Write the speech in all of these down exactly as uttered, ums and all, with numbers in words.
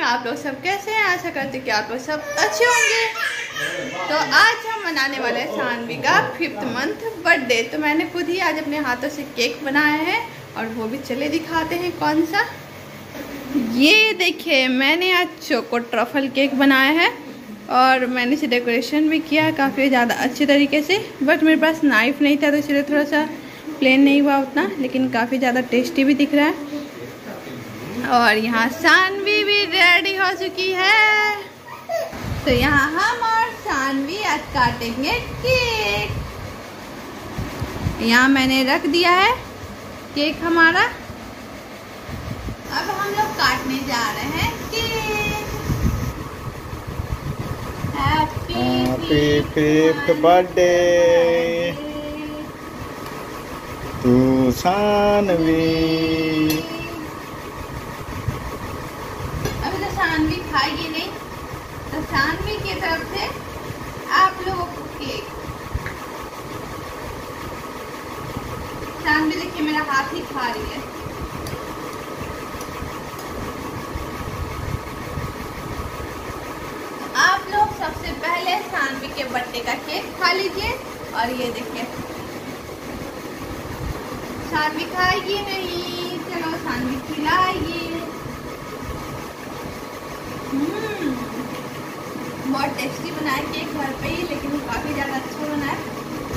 आप लोग सब कैसे हैं? आशा करते कि आप लोग सब अच्छे होंगे। तो आज हम मनाने वाले हैं सानवी का फिफ्थ मंथ बर्थडे। तो मैंने खुद ही आज अपने हाथों से केक बनाया है और वो भी चले दिखाते हैं कौन सा। ये देखिए, मैंने आज चोको ट्रफल केक बनाया है और मैंने इसे डेकोरेशन भी किया है काफ़ी ज़्यादा अच्छे तरीके से। बट मेरे पास नाइफ़ नहीं था तो इसलिए थोड़ा सा प्लेन नहीं हुआ उतना, लेकिन काफ़ी ज़्यादा टेस्टी भी दिख रहा है। और यहाँ सानवी भी रेडी हो चुकी है। तो यहाँ हम और सानवी आज काटेंगे केक। यहाँ मैंने रख दिया है केक हमारा। अब हम लोग काटने जा रहे हैं cake. Happy fifth birthday to Saanvi. अभी तो सानवी खाएगी नहीं, तो सानवी की तरफ से आप लोगों को केक। सानवी देखिए मेरा हाथ ही खा रही है। आप लोग सबसे पहले सानवी के बर्थडे का केक खा लीजिए। और ये देखिए सानवी खाएगी नहीं, चलो सानवी खिलाएगी। हम्म बहुत टेस्टी बना है केक घर पे ही, लेकिन काफी ज्यादा अच्छा बना है।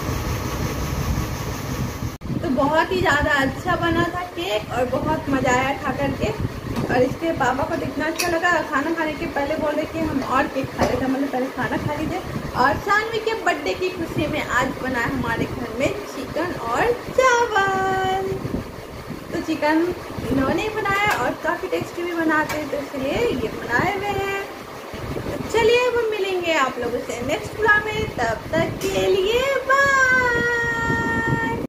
तो बहुत ही ज़्यादा अच्छा बना था केक और बहुत मज़ा आया खा करके। और इसके पापा को इतना अच्छा लगा, खाना खाने के पहले बोल रहे कि हम और केक खा लेते, मतलब पहले खाना खा लीजिए। और सानवी के बर्थडे की खुशी में आज बना है हमारे घर में चिकन और चावल। तो चिकन इन्होंने बनाया और काफ़ी टेस्टी भी बनाते हैं, तो इसलिए ये बनाए हुए हैं। तो चलिए अब मिलेंगे आप लोगों से नेक्स्ट व्लॉग में, तब तक के लिए बाय।